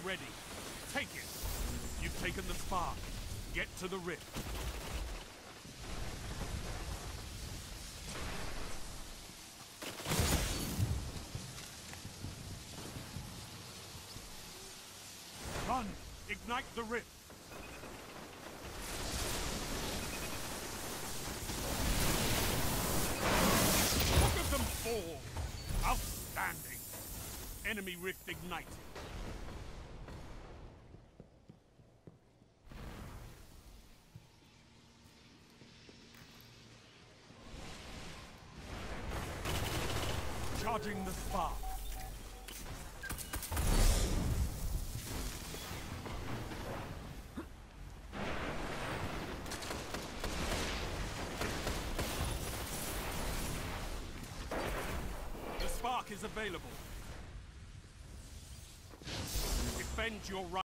ready. Take it. You've taken the spark. Get to the rift. Run! Ignite the rift! Look at them fall! Outstanding! Enemy rift ignited. Charging the spark. The spark is available. Defend your right.